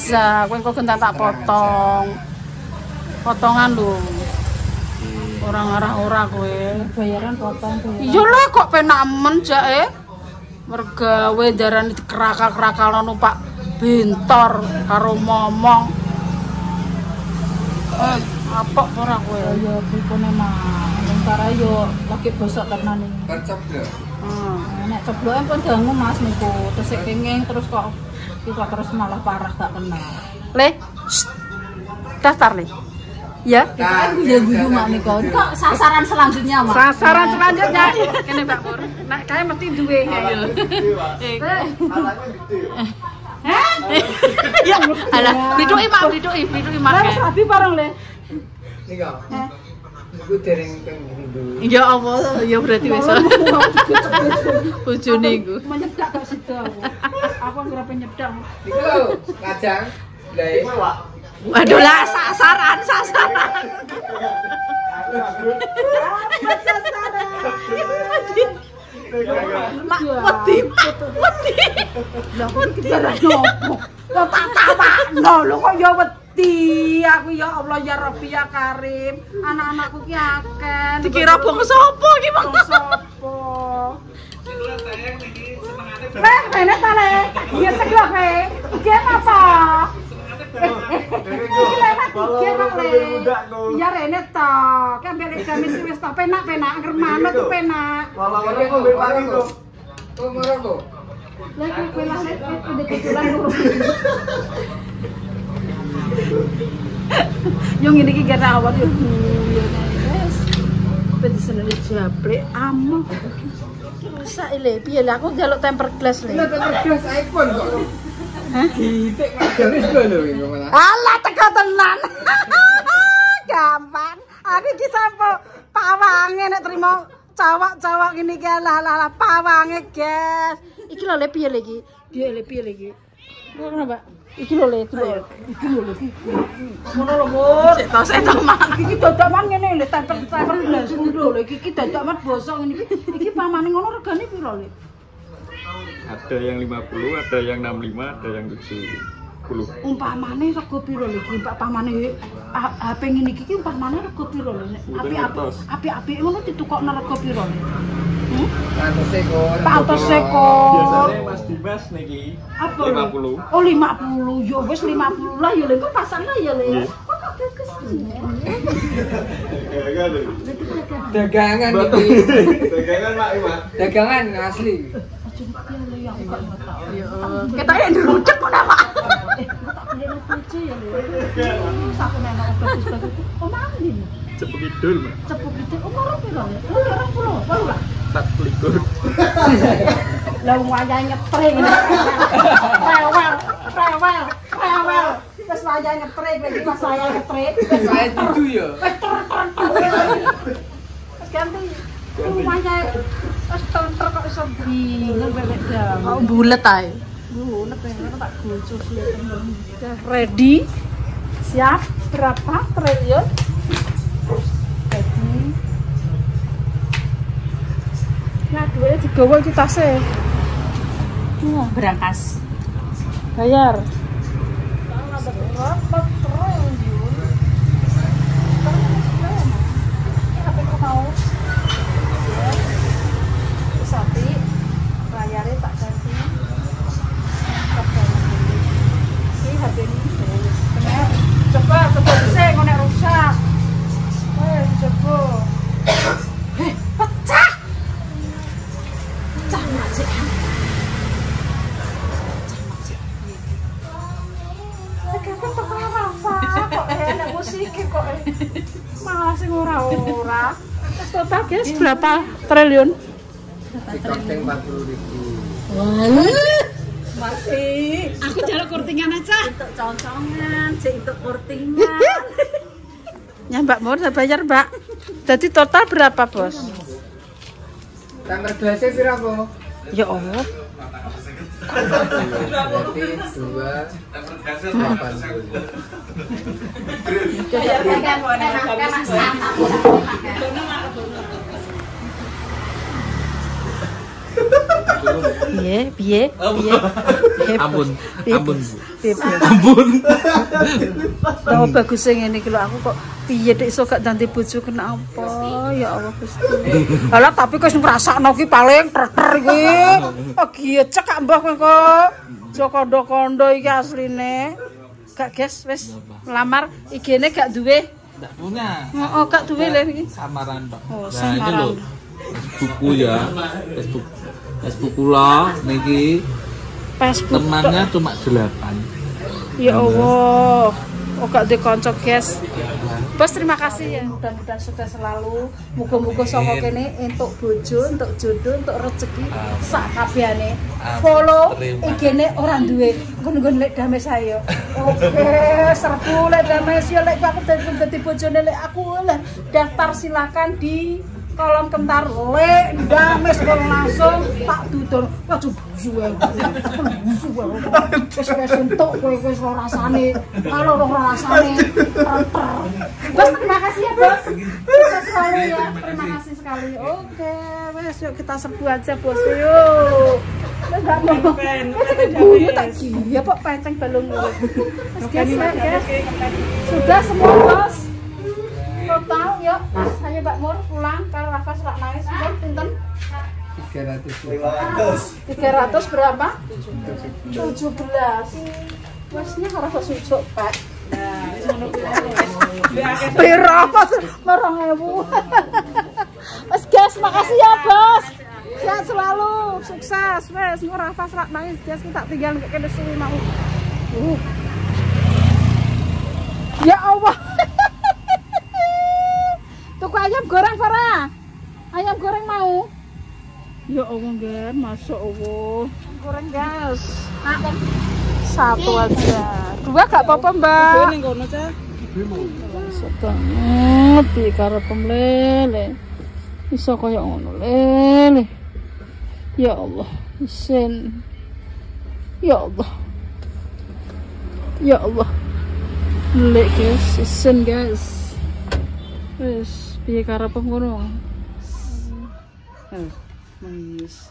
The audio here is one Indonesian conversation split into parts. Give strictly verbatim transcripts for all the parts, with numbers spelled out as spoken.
bisa, kowe kok gendang tak potong. Potongan lho. Orang arah ora kowe. Bayaran potong tuh. Iya lho kok penak men jake. Mergawe darani dikerakal-kerakal numpak bentor karo momong. Eh, apok ora kowe? Ya bukune mah. Sementara yo lagi bosok tenan iki. Perceblok. Hmm. Nek cebloke pun dangu Mas niku. Terus kenging terus kok kita terus malah parah gak kenal. Le. Shh. Daftar le. Ya. Kita kan guyu-guyu mak niku. Kok sasaran selanjutnya, Mak? Sasaran selanjutnya kene Mbak Pur. Nek kae mesti duwe ayo. Hah? Ya, alah, biduki Mak, biduki, biduki Mak. Wis rabi bareng le. Nika. Iku dereng ping pindho. Ya Allah, ya berarti wis. Bojone iku. Menyedak gak sida aku. Aku ora penyedak. Iku lho, kacang. Lah iki Waduh lah, sasaran, sasaran. Mak, wedi, wedi. Lah kok kita ra nyopo. Kok tak tawakno lho kok ya wedi. Aku ya Allah ya Rabbi ya Karim. Anak-anakku ki akeh. Dikira bong sapa iki, Bang? Sopo? Eh, rene ta le. Dia ceglok le. Iki apa? Iki lewat iki kok le. Ya rene ta. Ki ambek jamin wis ta penak-penak ngermano tuh penak. malah ora ngombe pari kok. Kok marah kok? Lah kok kowe lah udah ketulan loro. Yo ngene iki kata awak yo. Wes. Ben seneng jablek amo. Sak ile piye lah aku njaluk temper glass le. Lah temper glass iPhone kok. Hah? Gitik magane lho lho iku malah. Alah teko tenan. Gampang. Aku iki sampo pawange nek trimo cawak-cawak ngene iki alah alah pawange, guys. Iki lho le piye le iki? Piye le piye le iki? Ngono, Mbak. Iki lho le, iki lho. Iki lho iki. Ngono lho, Mur. Sik to sik to, Mak. Iki dadak man ngene lho, temper-temper blas lho iki iki dadak man bosok ngene iki. Iki pamane ngono regane piro le? Ada yang lima puluh, ada yang enam puluh lima, ada yang tujuh puluh. Umpamane rego piro lho iki, Pak pamane H P ngene iki umpamane rego piro lho? Api-api api-api ngono ditukokno rego piro le? Hmm? seratus ekor. seratus ekor. Biasanya Mas Dimas niki Apa lima le? puluh. Oh lima puluh. Yo wis lima puluh lah ya le kok pasang lah ya le. Nggih. Kok kok kekes. Dagangan iki. Dagangan Mak, Mak. Dagangan asli. Kita yang dirujak kok nama. Cepuk kidul, Mak. Cepuk itu, oh orang piro ya? Oh orang puluh, baru lah. satu likur. Lah wajah nyetring ini. Rewel, rewel, rewel. Terus wajah nyetring lagi pas saya nyetring. Saya dudu ya. Terus ganti. Rumahnya terus ter kok iso bingung bebek dam. Oh, bulet ae. Bulet ya, tak gocok ya temen. Udah ready. Siap berapa triliun? Jadi Nah, duitnya digawa iki tasnya. wah berangkas. Bayar. Berapa triliun? Tapi kok mau sapi bayarnya tak ganti tak ganti si H P ini bener coba coba bisa ngonek rusak eh coba eh pecah pecah mak sih kakak perkara apa kok enak musik kok malah sih ora-ora. Terus total guys berapa triliun? Dikorting empat puluh ribu. Mati. Aku jaluk kurtingan aja. Untuk concongan, cek untuk kurtingan. Ya Mbak Mur, saya bayar Mbak. Jadi total berapa bos? Temper glassnya berapa? Ya Allah. Berarti dua delapan puluh. Piye, piye, piye. Ampun, ampun. Piye, piye. Ampun. Oh bagus ngene iki lho aku kok piye nek iso gak ganti bojo kenapa ya Allah Gusti. Alah tapi kok ngrasakno ki paling treter iki. Lagi cekak mbah kowe kok. Joko-kondo iki asline. Gak guys wis melamar I G-ne gak duwe. Enggak punya. Heeh, gak duwe lho iki. Samaran, Pak. Oh, Nah, ini samaran. loh. Buku ya. Facebook. Facebook kula niki Facebook. temannya cuma delapan. Ya Allah. Oh gak di konco guys. Bos terima kasih ya. Mudah-mudahan sukses selalu. Muga-muga saka kene entuk bojo, entuk jodoh, entuk rezeki sak kabehane. Follow I G-ne ora duwe. Nggon-nggon lek damai saya. Oke, serbu lek damai saya lek aku dadi dadi bojone lek aku lah daftar silakan di kolom komentar lek damai langsung tak dudul. Waduh busuwe. Busuwe. Wis wis entuk kowe wis ora rasane. Kalau ora rasane. Bos terima kasih ya bos. Sukses selalu ya. Terima kasih sekali. Oke, wes yuk kita serbu aja bos yuk. Enggak mau. Guyu tak ya Pak penceng balung dulu. Guys, guys. Sudah semua bos. Total yuk. Hanya Mbak Mur pulang kalau Rafa serak nangis pun pinten? tiga ratus berapa? tujuh belas. Wesnya ora kok sujuk, Pak. Nah, ngono kuwi. Piro marang ewu. Wes guys, makasih ya, Bos. Sehat selalu, sukses. Wes ora Rafa serak nangis, guys kita tinggal kayak kene suwi mau. Uh. Ya Allah. Tuku ayam goreng Farah. Ayam goreng mau. Ya Allah, Gan, masya Allah. Goreng gas. Satu aja. Dua gak apa-apa, Mbak. Ning kono, Cah. Banget iki karo pemlele. Iso kaya ngono lele. Ya Allah, isin. Ya Allah. Ya Allah. Lek guys, isin guys. Wis piye karo ngono. Eh. Nangis.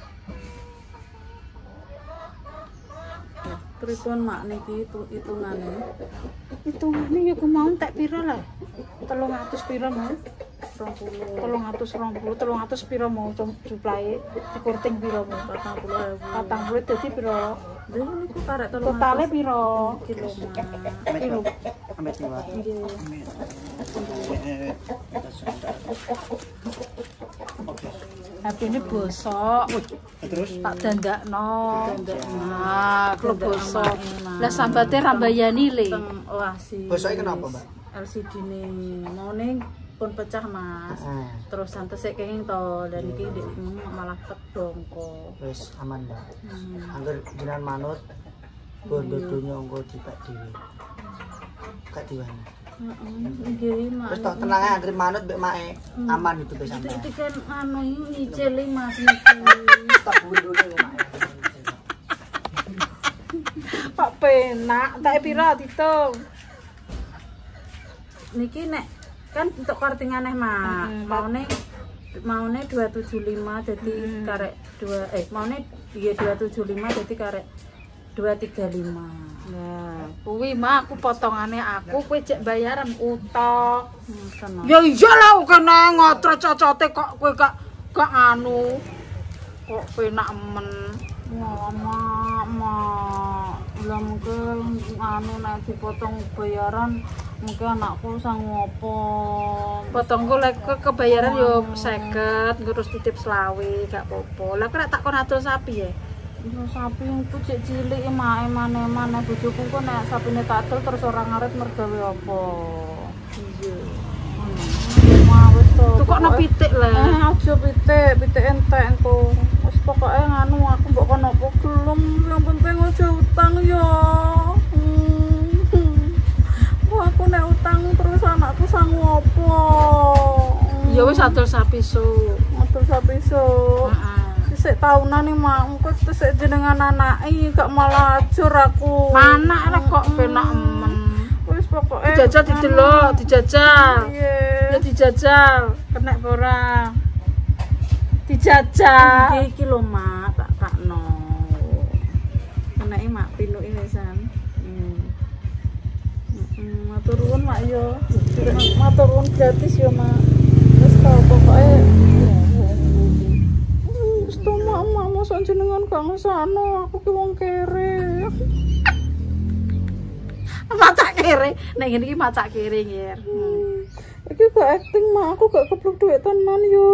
Pripun mak niki itu hitungane? Hitungane ya kemauan tak pira lah. telung atus pira mau? dua puluh. telung atus dua puluh, telung atus pira mau jumlahe? Dikurting pira mau? patang puluh ribu. patang puluh dadi pira? Lha niku karek telung atus. Totale pira? Kilo Kilo. Ambet niwa. Nggih. H P-ne bosok. Terus Tak dandakno. Nah, kalau bosok. Lah sambate rambayani le. Teng Oasis. bosoknya kenapa, Mbak? L C D-ne mau ning pun pecah, Mas. Ah, Terus santet sik kenging to, dan iki ndek malah pedong kok. wis aman, Mbak. Hmm. Angger jenengan manut bondo donya engko dipek dhewe. Gak diwane. Heeh, nggih, Mak. Terus tok tenang ae angger manut mbek make aman itu wis sampean. Iki kan anu nyicil Mas niki. Tak bundune kok make. Pak penak, tak pira ditung. Niki nek kan untuk korting aneh Mak. Hmm, Maune maune dua tujuh lima jadi karek dua eh maune iya dua tujuh lima jadi karek dua tiga lima. Nah, kuwi mah aku potongane aku kowe cek bayaran utok. Ngoten. Ya iyalah kene ngotro cocote kok kowe gak gak anu. Kok penak men. Mama, ma, lah mungkin anu nek dipotong bayaran mungkin anakku sanggup apa. Potongku lek ke kebayaran yo seket, terus titip selawe gak apa-apa. Lah kok tak kon adol sapi ya? Ya sapi iku cek cilik mak eman-eman nek bojoku kok nek sapine tak adol terus ora ngaret mergawe apa. Iya. Mah wis to. Tukokno pitik Eh lah. aja pitik, pitik entek engko. Wis pokoke nganu aku mbok kono apa gelem, yang penting aja utang ya. Hmm. Wah, aku nek utang terus anakku sanggup apa. Ya wis adol sapi su. Atur sapi so. Heeh. Sik taunan nih mak, engko sik jenengan anake gak malah ajur aku. Mana lah kok penak men. Wis pokoke Dijajal didelok, dijajal. Iya. Ya dijajal, kena ora. Dijajal. Nggih iki lho mak, tak matur nuwun mak yo. Matur nuwun gratis yo mak. Wis tau pokoke wis to mak mak mosok jenengan gak ngesano aku ki wong kere. Macak kere, nek ngene iki macak kere nggih. Hmm. Iki gak acting mak, aku gak keblok duit tenan yo.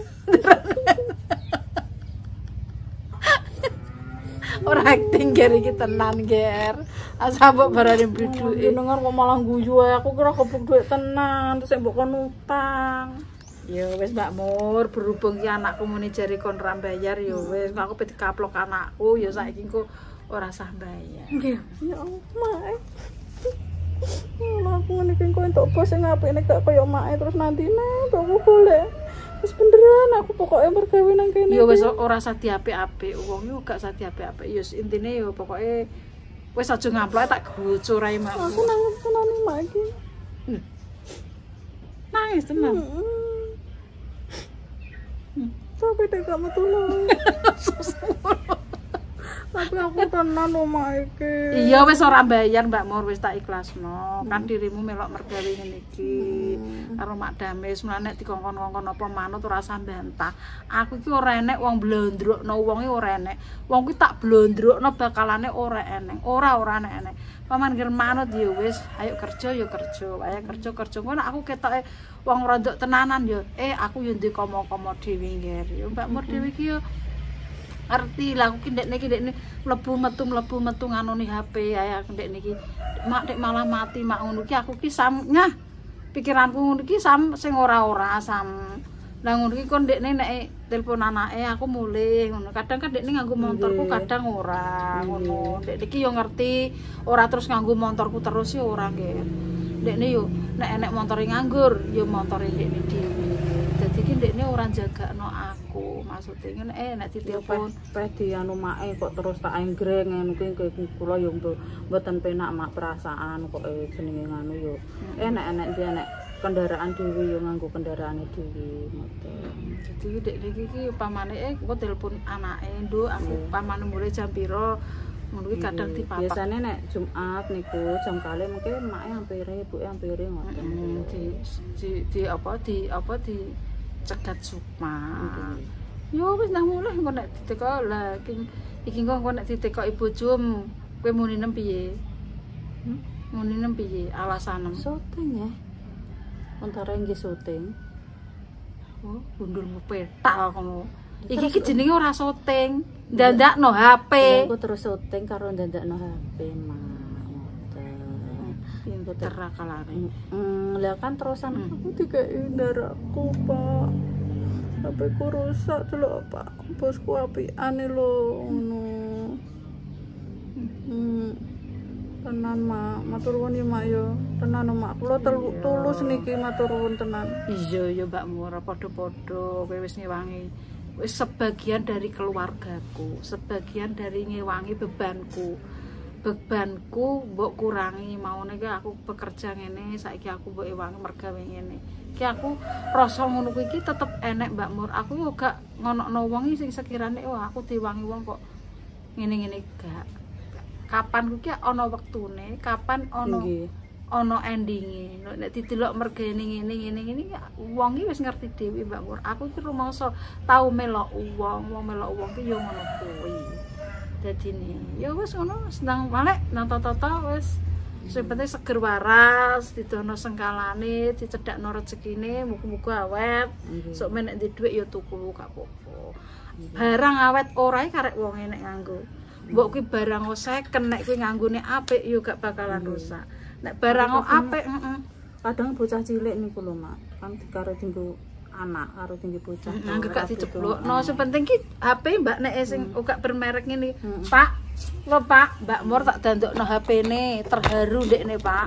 Ora acting ger iki tenan ger. Asa mbok barane biduke. Jenengan kok malah guyu ae, aku kira keblok duit tenan terus mbok kon utang. Ya wis Mbak Mur, berhubung ki anakku muni jare kon ra bayar ya wis, aku pe dikaplok anakku ya saiki engko ora sah bayar. Nggih. Ya mak. Lah aku ngene iki kok entuk bos sing apik nek gak koyo mak terus nantine aku golek. Wis beneran aku pokoknya mergawe nang kene. Ya wis ora usah diapik-apik, wong yo gak usah diapik-apik. Ya intine yo pokoke wis aja ngamplok tak gocor ae mak. Aku nangis tenan mak iki. Hmm. Nangis tenan. Hmm. Tapi nek gak metu lho. Tapi aku tenan lho mak iki. Iya wis ora bayar Mbak Mur, wis tak ikhlasno. Kan dirimu melok mergawe ngene iki. Karo Mak Damis mulane nek dikongkon-kongkon apa manut ora usah bantah. Aku iki ora enek wong blondrokno wonge ora enek. Wong kuwi tak blondrokno bakalane ora enek. Ora ora enek-enek. Paman ger manut ya wis, ayo kerja ya kerja, ayo kerja kerja. Ngono aku ketoke wong rondok tenanan ya. Eh aku yo ndek komo-komo dhewe nggih. Ya Mbak Mur dhewe iki yo ngerti lah aku ki ndek niki ndek mlebu metu mlebu metu nganoni H P ae aku ndek niki. Mak nek malah mati mak ngono ki aku ki sam nyah pikiranku ngono iki sam sing ora-ora sam. Lah ngono iki kon ndekne nek telepon anake aku mulih ngono. Kadang kan ndekne nganggo montorku kadang ora ngono. Ndek iki yo ngerti ora terus nganggo montorku terus yo ora nggih. Ndekne yo nek enek montore nganggur yo montore ndekne dhewe. Dadi iki ndekne ora jagakno aku. Maksude ngene eh nek ditelepon peh di anu mae kok terus tak enggreng ngono kuwi kula yo mboten penak mak perasaan kok jenenge nganu yo. Enak-enak dia nek kendaraan dhewe yo nganggo kendaraane dhewe ngoten. Jadi dek iki iki pamane eh kok telepon anake, "Nduk, aku pamane mulai jam piro?" Ngono kuwi kadang dipapak. Biasane nek Jumat niku jam kalih mungkin make hampire ibuke hampire ngoten. Hmm, di, di di apa di apa di cegat sukma. Yo wis nang mulih engko nek diteko lah iki iki engko nek diteko ibu jum kowe muni nem piye? Hmm? Muni nem piye alasanem? Syuting ya. Antara nggih syuting. Oh, gundulmu petak ngono. Iki ki jenenge ora syuting, ndandakno H P. Aku terus syuting karo ndandakno H P mah. Pinter akalane. Hmm, lah kan terusan aku dikei darahku, Pak. H P ku rusak delok Pak. Bosku apikane lho ngono. Hmm. Tenan mak, matur nuwun ya mak yo. Tenan mak, kula tulus niki matur nuwun tenan. Iya ya Mbak Mur, padha-padha kowe wis ngewangi wis sebagian dari keluargaku, sebagian dari ngewangi bebanku. Bebanku mbok kurangi, maune ki aku bekerja ngene, saiki aku mbok ewangi mergawe ngene. Ki aku rasa ngono kuwi iki tetep enek Mbak Mur. Aku yo gak ngonokno wong sing sekirane wah aku diwangi wong kok ngene-ngene gak. Kapan ku ki ana wektune, kapan ana ana endinge. Nek didelok mergane ngene ngene ngene wong iki wis ngerti dhewe Mbak Mur. Aku ki rumangsa tau melok wong, wong melok wong ki yo ngono kuwi. Dadine ya wis ngono seneng malek nang tata wis sing penting seger waras, didono sengkalane, dicedhakno rezekine, muga-muga awet. Sok menek ndek dhuwit ya tuku gak apa-apa. Barang awet ora karek wonge nek nganggo. Mbok kuwi barang second nek kuwi nganggone apik ya gak bakalan rusak. Nek barang apik heeh. Kadang bocah cilik niku lho, Mak. Kan karo tinggo anak karo tinggi bocah. Nangger gak diceplokno. Sing penting ki H P Mbak nek sing uga bermerek ngene. Pak, lho Pak, Mbak Mur tak dandokno H P-ne, terharu ndekne, Pak.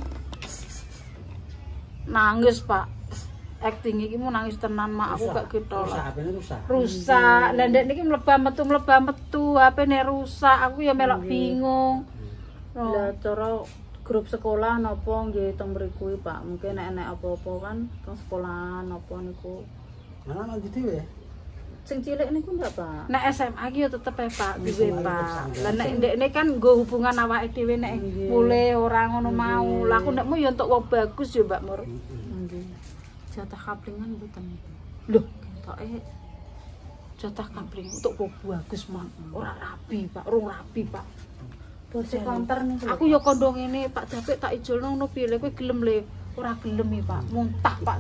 Nangis, Pak. Acting iki mau nangis tenan mak aku gak gitu. Rusak H P-ne rusak. Rusak. Lah ndek niki mlebah metu mlebah metu, H P-ne rusak. Aku ya melok bingung. Lah cara grup sekolah napa nggih teng mriku Pak, mungkin nek enek apa-apa kan teng sekolahan napa niku. Mana nang ndi dhewe? Sing cilik niku ndak, Pak? Nek S M A ki yo tetep e Pak, duwe Pak. Lah nek ndekne kan nggo hubungan awake dhewe nek mulai ora ngono mau. Lah aku nekmu yo entuk wong bagus yo Mbak Mur. Nggih. Jatah kaplingan mboten niku. Lho, Ketoke jatah kapling untuk wong bagus mah. Ora rapi Pak, rung rapi Pak. borse konter niku. Aku yo kandha ngene Pak David tak ijolno ngono piye kowe gelem le. Ora gelem iki Pak, muntah Pak.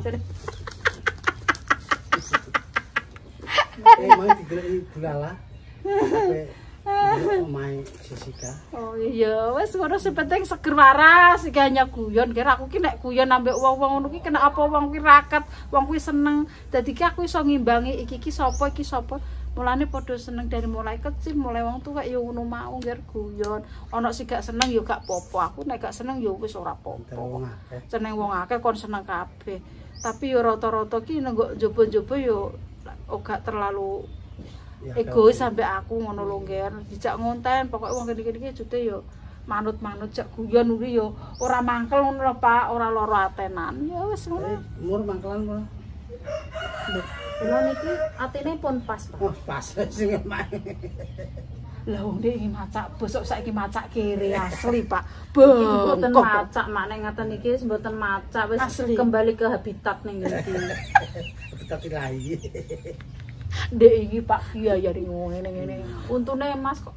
Eh, mau digeleki bulala. Sampai omahe Jessica. Oh iya, wis ngono sing penting seger waras iki hanya guyon. Kira aku ki nek guyon ambek wong-wong ngono ki kena apa wong kuwi raket, wong kuwi seneng. Dadi ki aku iso ngimbangi iki ki sapa iki sapa. Mulane padha seneng dari mulai kecil, mulai wong tuwa yo ngono mau ngger guyon. Ana sing gak seneng yo gak popo. Aku nek gak seneng yo wis ora popo. Seneng wong akeh kon seneng kabeh. Tapi yo rata-rata ki nenggo njaba-njaba yo ora terlalu egois sampai aku ngono lho ngger. Dijak ngonten pokoke wong kene-kene iki jute yo manut-manut jak guyon kuwi yo ora mangkel ngono lho Pak, ora lara atenan. Ya wis ngono. Umur mangkelan kula. Kula niki atine pun pas, Pak. Oh, pas sing emak. Lah wong iki macak bosok saiki macak kiri asli Pak. Mboten Bengkok. macak makne ngaten iki mboten macak wis Asli. kembali ke habitat ning iki. Kita tilahi. Ndek iki Pak biaya ning ngene-ngene. Untune Mas kok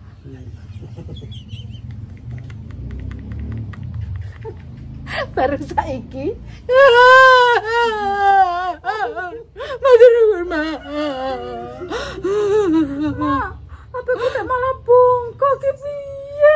Baru saiki. Matur nuwun, Mak. apa kok malah bongkok ki piye?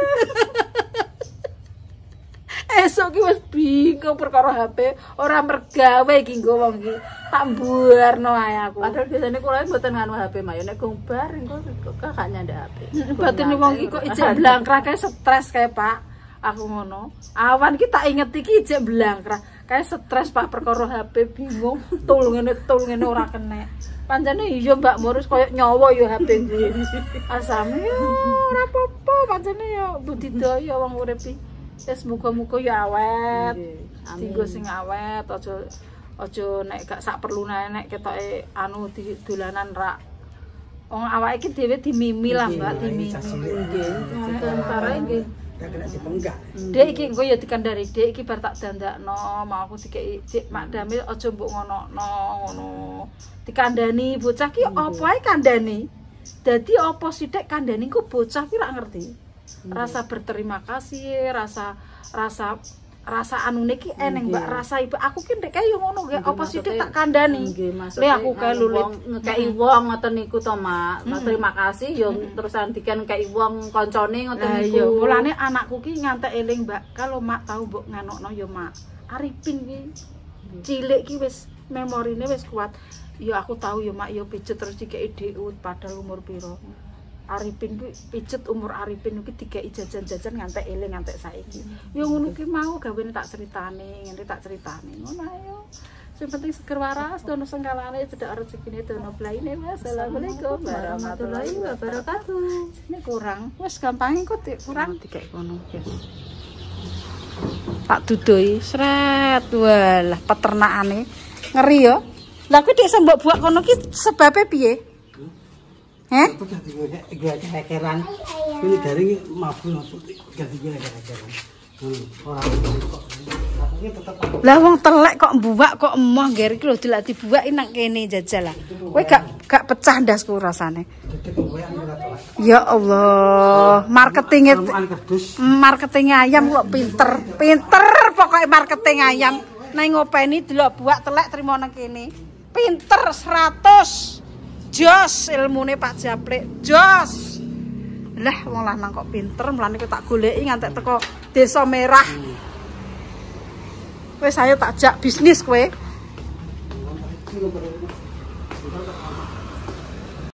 Esok ki wis bingung perkara H P, ora mergawe iki nggo wong iki. Tak mbuarno ae aku. Padahal biasanya kula mboten nganu H P, Mak. Nek gombar engko kok gak nyanda H P. Batine wong iki kok ijek blangkrah kae stres kae, Pak. Aku ngono. Awan ki tak inget iki ijek blangkrah. Kae stres Pak perkara H P bingung. Tul ngene tul ngene ora kena. Pancene iya Mbak Morus koyo nyawa yo H P kuwi. Asame yo ora apa-apa, pancene yo budidaya wong urip iki. Wis muga-muga yo awet. Dinggo sing awet, aja aja nek gak sak perlune nek ketoke anu di dolanan rak. Wong awake iki dhewe dimimi lah Mbak, dimimi. Nggih. Antara nggih. Nek kena dipenggak. Dek iki engko ya dikandari Dek iki bar tak dandakno, mau aku dikeki Dik Mak Damil aja mbok ngono-no ngono. Dikandani bocah ki apa ae kandani. Dadi apa sithik kandani ku bocah ki ra ngerti. Rasa berterima kasih, rasa rasa rasa anune ki eneng Mbak, rasa ibu aku ki ndek kae yo ngono ge apa sithik tak kandani. Le aku kae lulit ngekeki wong ngoten niku to, Mak. Terima kasih yo terusan diken ngekeki wong kancane ngoten Lah niku. iya, mulane anakku ki ngantek eling Mbak, kalau Mak tahu mbok nganokno yo Mak. Arifin ki cilik ki wis memorine wis kuat. Ya aku tahu ya Mak ya pijet terus dikeki D U padahal umur piro. Arifin ku pijet umur Arifin iki dikeki jajan-jajan ngantek eling ngantek saiki. Ya ngono ki mau gawene tak critane, ngene tak critane. Ngono ayo. Sing penting seger waras, dono sengkalane cedak rezekine dono blaine. Wassalamualaikum warahmatullahi wabarakatuh. Ini kurang. Wis gampang kok kurang dikeki kono. Tak dudoi sret walah peternakane ngeri ya. Lah kuwi dek mbok buak kono ki sebabe piye? Heh? Itu dadi gak hekeran. Ini garing mabul-mabul dadi gak hekeran. Ora kok. Aku ki tetep Lah wong telek kok mbuak kok emoh ngger iki lho dilak dibuaki nang kene jajal lah. Kowe gak gak pecah ndasku rasane. Ya Allah, marketingnya marketingnya ayam kok pinter. Pinter pokoknya marketing ayam. Nang ngopeni delok buak telek trimo nang kene. Pinter seratus. Jos ilmune Pak Japlik. Jos. Lah wong lanang kok pinter, mulane kok tak goleki ngantek teko Desa Merah. Wis ayo tak jak bisnis kowe.